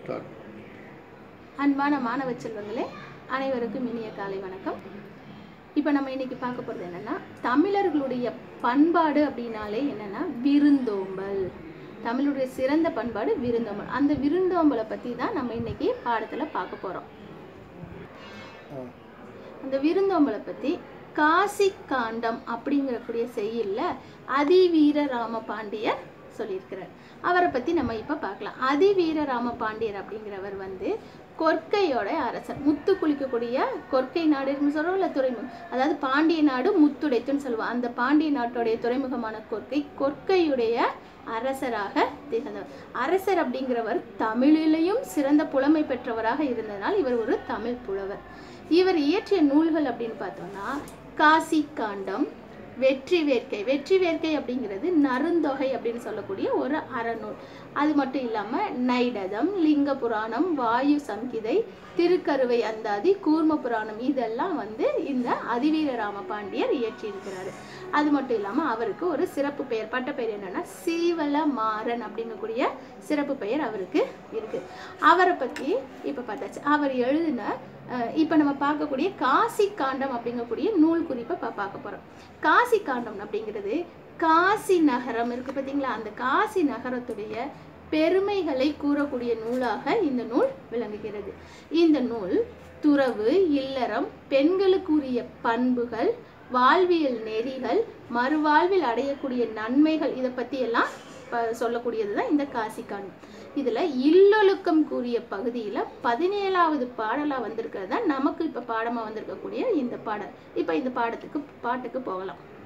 அன்பான மாணவ செல்வங்களே, அனைவருக்கும் இனிய காலை வணக்கம். இப்போ நம்ம இன்னைக்கு பார்க்க போகிறது என்னன்னா, தமிழர்களுடைய பண்பாடு அப்படின்னாலே என்னன்னா விருந்தோம்பல். தமிழுடைய சிறந்த பண்பாடு விருந்தோம்பல். அந்த விருந்தோம்பலை பற்றி தான் நம்ம இன்னைக்கு பாடத்தில் பார்க்க போகிறோம். அந்த விருந்தோம்பலை பற்றி காசி காண்டம் அப்படிங்கக்கூடிய செய்யுள்ள அதிவீர ராம பாண்டியர் சொல்லியிருக்கிறார். அவரை பற்றி நம்ம இப்போ பார்க்கலாம். அதிவீர ராம பாண்டியர் அப்படிங்கிறவர் கொற்கையோட அரசர். முத்து குளிக்கக்கூடிய கொற்கை நாடுன்னு சொல்கிறோம்ல, துறைமுகம். அதாவது பாண்டிய நாடு முத்துடைத்துன்னு சொல்லுவோம். அந்த பாண்டிய நாட்டுடைய துறைமுகமான கொற்கையுடைய அரசராக திகழ்ந்தவர். அரசர் அப்படிங்கிறவர் தமிழிலையும் சிறந்த புலமை பெற்றவராக இருந்ததனால் இவர் ஒரு தமிழ் புலவர். இவர் இயற்றிய நூல்கள் அப்படின்னு பார்த்தோம்னா காசி காண்டம், வெற்றி வேர்க்கை. வெற்றி வேர்க்கை அப்படிங்கிறது நருந்தொகை அப்படின்னு சொல்லக்கூடிய ஒரு அறநூல். அது மட்டும் இல்லாமல் நைடதம், லிங்க புராணம், வாயு சம்ஹிதை, திருக்கருவை அந்தாதி, கூர்ம புராணம் இதெல்லாம் இந்த அதிவீர ராம பாண்டியர் இயற்றியிருக்கிறாரு. அது மட்டும் இல்லாமல் அவருக்கு ஒரு சிறப்பு பெயர், பட்ட பெயர் என்னன்னா சீவல மாறன் அப்படிங்கக்கூடிய சிறப்பு பெயர் அவருக்கு இருக்கு. அவரை பற்றி இப்போ பார்த்தாச்சு. அவர் எழுதின இப்போ நம்ம பார்க்கக்கூடிய காசி காண்டம் அப்படிங்கக்கூடிய நூல் குறிப்பை பார்க்க போகிறோம். காசி காண்டம் அப்படிங்கிறது காசி நகரம் இருக்கு பார்த்தீங்களா, அந்த காசி நகரத்துடைய பெருமைகளை கூறக்கூடிய நூலாக இந்த நூல் விளங்குகிறது. இந்த நூல் துறவு, இல்லறம், பெண்களுக்குரிய பண்புகள், வாழ்வியல் நெறிகள், மறுவாழ்வில் அடையக்கூடிய நன்மைகள் இதை பற்றி எல்லாம் சொல்லக்கூடியது தான் இந்த காசி காண்டம். இதில் இல்லொழுக்கம் கூறிய பகுதியில் 17வது பாடலாக வந்திருக்கிறது தான் நமக்கு இப்போ பாடமாக வந்திருக்கக்கூடிய இந்த பாடல். இப்போ இந்த பாட்டுக்கு போகலாம்.